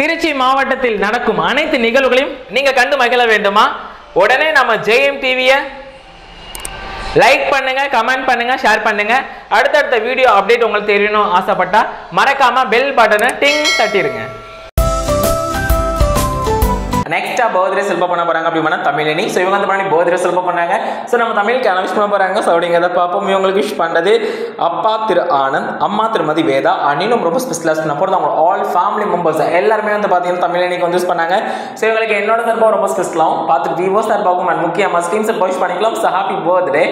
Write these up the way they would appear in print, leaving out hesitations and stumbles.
திருச்சி மாவட்டத்தில் நடக்கும் அனைத்து நிகழ்வுகளையும் நீங்க கண்டு மகிழ வேண்டுமா? உடனே நம்ம JM டிவியை லைக் பண்ணுங்க, கமெண்ட் பண்ணுங்க, ஷேர் பண்ணுங்க. அடுத்தடுத்த வீடியோ அப்டேட் உங்களுக்கு தெரியணும் ஆசைப்பட்டா மறக்காம பெல் பட்டனை டிங் தட்டிடுங்க. நெக்ஸ்டா பர்த்டே செல்ப பண்ண போறாங்க அப்படின்னா தமிழினி. ஸோ இவங்க அந்த மாதிரி பர்த்டே செல்ப பண்ணாங்க. ஸோ நம்ம தமிழுக்கு அனௌன்ஸ் பண்ண போறாங்க. ஸோ அப்படிங்கிறத பார்ப்போம். இவங்களுக்கு விஷ் பண்றது அப்பா திரு ஆனந்த், அம்மா திருமதி வேதா, அண்ணினும் ரொம்ப ஸ்பெஷலாக பண்ண போகிறது அவங்க ஆல் ஃபேமிலி மெம்பர்ஸ் எல்லாருமே வந்து பார்த்தீங்கன்னா தமிழினிக்கு வந்து யூஸ் பண்ணாங்க. ஸோ இவங்களுக்கு என்னோட சார்பாக ரொம்ப ஸ்பெஷலாகவும் பார்த்துட்டு விவோ சார்பாகவும் முக்கியமாக ஸ்க்ரீன் சார் விஷ் பண்ணிக்கலாம். So happy birthday.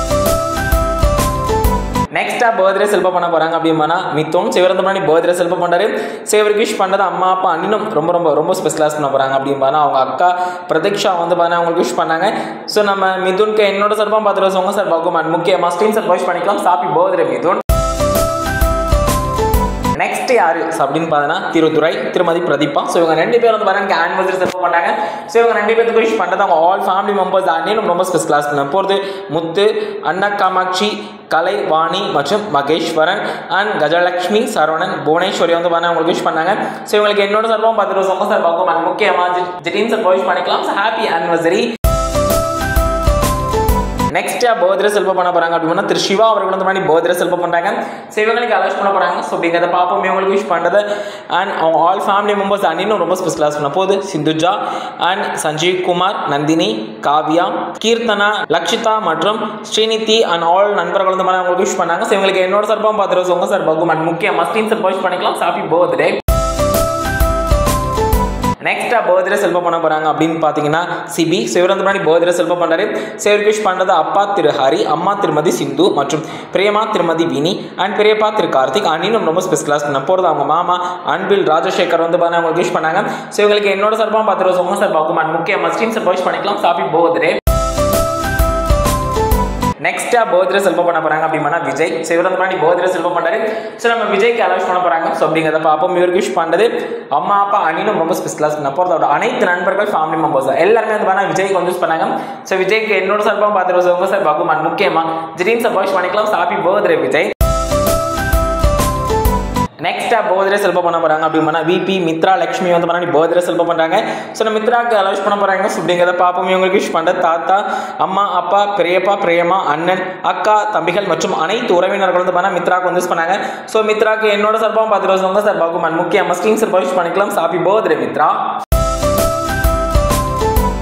நெக்ஸ்டா பர்த்டே செல்ப பண்ண போறாங்க அப்படின்னா மித்தோம் சிவரந்த மாதிரி பர்த்டே செல்ப பண்றாரு. சேவருக்கு விஷ் பண்ணது அம்மா அப்பா அண்ணினும் ரொம்ப ரொம்ப ரொம்ப ஸ்பெஷலாக பண்ண போறாங்க அப்படின்னா அவங்க அக்கா பிரதீக்ஷா வந்து பார்த்தா அவங்களுக்கு விஷ் பண்ணாங்க. ஸோ நம்ம மிதுனுக்கு என்னோட சார்பாக பார்த்துட்டு உங்க சார் பாகுமான் முக்கியமாக ஸ்க்ரீன் சார் விஷ் பண்ணிக்கலாம். Happy birthday Mithun. நெக்ஸ்ட் யாரு அப்படின்னு பார்த்தீங்கன்னா திருதுரை திருமதி பிரதீபா. ஸோ இவங்க ரெண்டு பேர் வந்து பாருங்க ஆனிவர்சரி செலிப்ரேட் பண்ணாங்க. ஸோ இவங்க ரெண்டு பேருக்கு விஷ் பண்ணுறது அவங்க ஆல் ஃபேமிலி மெம்பர்ஸ் அண்ணிலும் ரொம்ப ஸ்பெஷலாக பண்ண போகிறது முத்து, அண்ணா காமாட்சி, கலை, வாணி மற்றும் மகேஸ்வரன் அண்ட் கஜலட்சுமி, சரவணன், புவனேஸ்வரி வந்து பண்ண அவங்களுக்கு விஷ் பண்ணாங்க. ஸோ இவங்களுக்கு என்னோட சார்பாக பார்த்துட்டு சொங்க சார் பார்க்கும் முக்கியமாக ஜெரீன் சார் விஷ் பண்ணிக்கலாம். Happy anniversary. நெக்ஸ்ட் பர்த்டே செல்ப பண்ண போறாங்க அப்படின்னா திரு சிவா அவர்கள் வந்து மாதிரி பர்த்டே செல்ப பண்றாங்க. ஸோ இவங்களுக்கு அலோஸ் பண்ண போறாங்க. ஸோ அப்படிங்கிறத பார்ப்போம். இவங்களுக்கு விஷ் பண்ணுறது அண்ட் அவங்க ஆல் ஃபேமிலி மெம்பர்ஸ் அண்ணினும் ரொம்ப ஸ்பெஷலாக பண்ண போகுது சிந்துஜா அண்ட் சஞ்சீவ் குமார், நந்தினி, காவ்யா, கீர்த்தனா, லக்ஷிதா மற்றும் ஸ்ரீநிதி அண்ட் ஆல் நண்பர்கள் வந்து அவங்களுக்கு விஷ் பண்ணாங்க. ஸோ இவங்களுக்கு என்னோட சார்பாக பார்த்துட்டு உங்க சார் பகு அண்ட் முக்கியமாக ஸ்க்ரீன் சார் விஷ் பண்ணிக்கலாம். Happy birthday. நெக்ஸ்டா பர்த்டே செல்ப பண்ண போறாங்க அப்படின்னு பார்த்தீங்கன்னா சிபி. ஸோ இவர் வந்து பர்த்டே செல்ப பண்றாரு. சேவருக்கு விஷ் பண்றது அப்பா திரு ஹரி, அம்மா திருமதி சிந்து மற்றும் பிரியமா திருமதி வினி அண்ட் பெரியப்பா திரு கார்த்திக் அண்ணினும் ரொம்ப ஸ்பெஷலாக பண்ண போகிறது அவங்க மாமா அன்பில் ராஜசேகர் வந்து அவங்களுக்கு விஷ் பண்ணாங்க. ஸோ இவங்களுக்கு என்னோட சார்பாக பார்த்துட்டு உங்க சார் பாக்கும் அண்ட் முக்கியமாக ஸ்க்ரீன் சார் விஷ் பண்ணிக்கலாம். Happy birthday. நெக்ஸ்டா பர்த்டே செல்ப பண்ண போறாங்க அப்படின்னா விஜய். ஸோ இவர் வந்து பர்த்டே செல்ப பண்றாரு. ஸோ நம்ம விஜய்க்கு அலோஸ் பண்ண போறாங்க. ஸோ அப்படிங்கிறத பார்ப்போம். இவருக்கு விஷ் பண்றது அம்மா அப்பா அண்ணினும் ரொம்ப ஸ்பெஷலாக பண்ண போகிறதோட அனைத்து நண்பர்கள் ஃபேமிலி மெம்பர்ஸ் எல்லாருமே வந்து விஜய்க்கு வந்து யூஸ் பண்ணாங்க. ஸோ விஜய்க்கு என்னோட சார்பாக பார்த்துட்டு உங்க சார் பாக்கும் அண்ட் முக்கியமாக ஜெரீன் சார் விஷ் பண்ணிக்கலாம். Happy birthday Vijay. நெக்ஸ்டா பர்த்டே செல்ப பண்ண போறாங்க அப்படின்னா விபி மித்ரா லட்சுமி வந்து பர்த்டே செல்ப பண்றாங்க. ஸோ நம்ம மித்ராக்கு அலோஸ் பண்ண போறாங்க. ஸோ அப்படிங்கிறத பார்ப்போம். இவங்களுக்கு விஷ் பண்ற தாத்தா, அம்மா, அப்பா, பெரியப்பா, பிரேமா, அண்ணன், அக்கா, தம்பிகள் மற்றும் அனைத்து உறவினர்கள் வந்து மித்ராக்கு வந்து யூஸ் பண்ணாங்க. ஸோ மித்ராக்கு என்னோட சார்பாக பார்த்துட்டு உங்க சார் பாக்கும் முக்கியமாக ஸ்க்ரீன் சார் விஷ் பண்ணிக்கலாம். Happy birthday Mitra.